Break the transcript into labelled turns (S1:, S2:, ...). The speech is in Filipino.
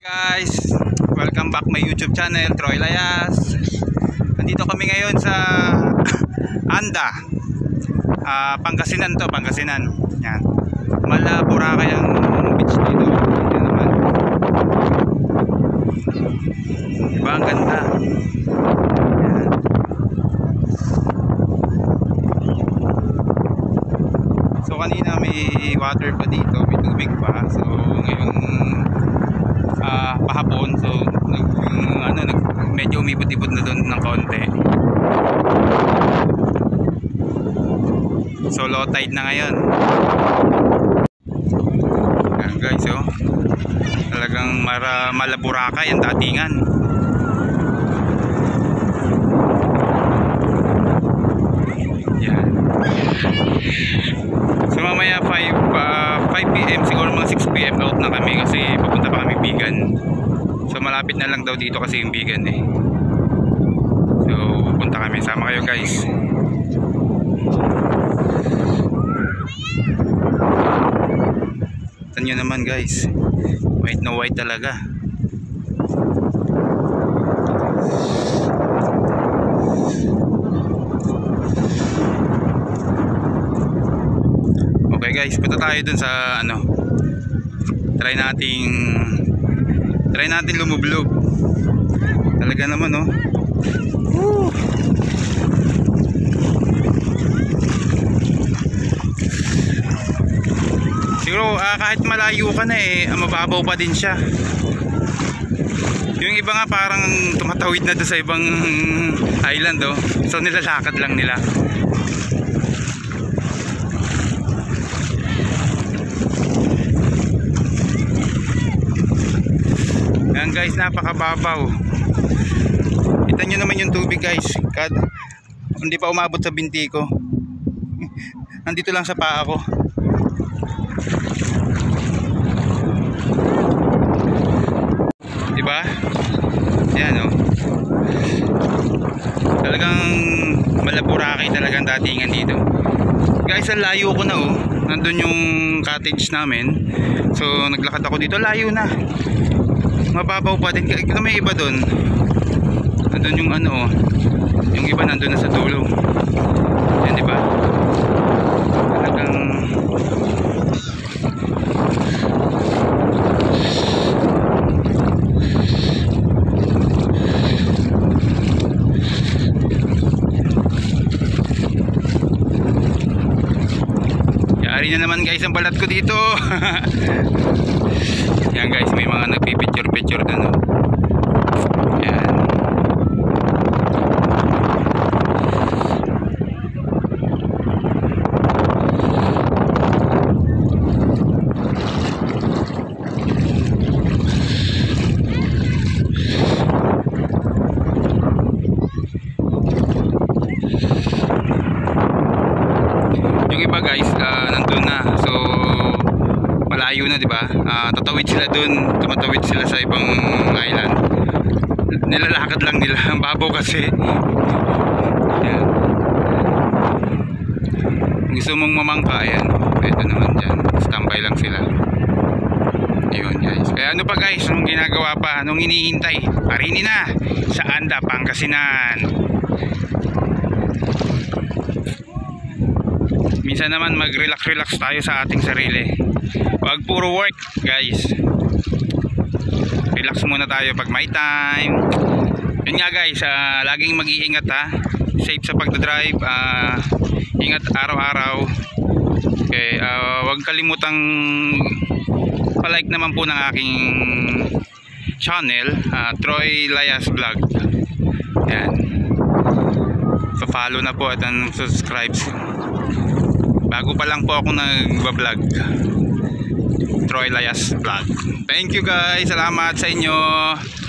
S1: Guys, welcome back my YouTube channel, Troy Layas. Nandito kami ngayon sa Anda, Pangasinan to, Pangasinan. Yan. Boracay ang beach dito. Yan naman. Diba ang ganda? Yan. So kanina may water pa dito, may tubig pa. So ngayon pahapon, so medyo umipot-ipot na doon ng konti. So low tide na ngayon. Ayan guys, oh. Talagang Boracay ang datingan. Yan. So mamaya 5 PM siguro, mga 6 PM out na kami kasi pupunta pa kami Bigan. So malapit na lang daw dito kasi yung Bigan eh. So pupunta kami, sama kayo guys. Tignan nyo naman guys, white na white talaga. Okay guys, punta tayo dun sa try natin lumublob. Talaga naman, oh. Woo! Siguro kahit malayo ka na mababaw pa din siya. Yung iba nga parang tumatawid na doon sa ibang island, oh. So nilalakad lang nila. Yan guys, napakababaw. Kita nyo naman yung tubig guys. Hindi pa umabot sa binti ko. Nandito lang sa paa ko. Diba? Yan, oh. Talagang Boracay talagang datingan dito. Guys, ang layo ko na, oh. Nandun yung cottage namin. So naglakad ako dito, layo na. Mababaw pa din. Kaya may iba doon. Nandun yung yung iba nandun na sa dulo. Yan, diba? Talagang yari na naman guys ang balat ko dito. Yan guys, may mga nagpipicture doon, oh. Yan. Yung iba guys, nandun na. So malayo na, diba? Tatawid sila dun, tumatawid sila sa ibang island. Nilalakad lang nila, ang babaw kasi. Yan. Kung gusto mong mamangka, ayan, ito naman dyan, standby lang sila. Yun guys. Kaya ano pa guys, anong ginagawa pa, anong hinihintay? Parini na sa Anda, Pangasinan. Minsan naman mag-relax tayo sa ating sarili. Wag puro work guys. Relax muna tayo pag may time. Yun nga guys, laging mag-iingat ha. Safe sa pagdadrive. Ingat araw-araw. Okay, wag kalimutang pa-like naman po ng aking channel, Troy Layas Vlog. Yan. Pa-follow na po at subscribe. Bago pa lang po ako nag-vlog. Troy Layas Vlog. Thank you guys. Salamat sa inyo.